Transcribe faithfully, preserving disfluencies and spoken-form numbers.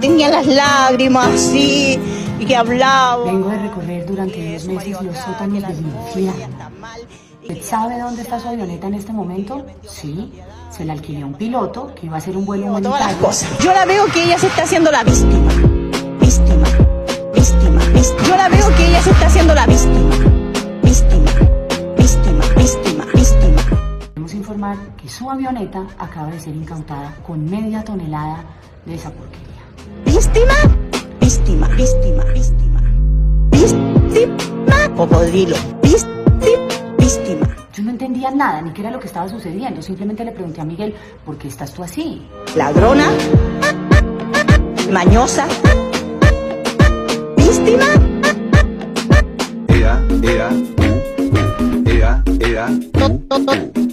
tenía las lágrimas así y que hablaba. Vengo de recorrer durante dos meses los sótanos del infierno. ¿Usted sabe dónde está su avioneta en este momento? Sí, se la alquilé a un piloto que iba a hacer un vuelo humanitario. Todas las cosas. Yo la veo que ella se está haciendo la víctima. Víctima, víctima, víctima. Yo la veo que ella se está haciendo la víctima. Víctima, víctima, víctima, víctima. Queremos informar que su avioneta acaba de ser incautada con media tonelada de esa porquería. ¿Víctima? Víctima, víctima, víctima. Víctima, cocodrilo. Víctima, víctima. Yo no entendía nada, ni qué era lo que estaba sucediendo. Simplemente le pregunté a Miguel, ¿por qué estás tú así? Ladrona, mañosa, víctima. Ea, ea, u, ea, ea, u, u.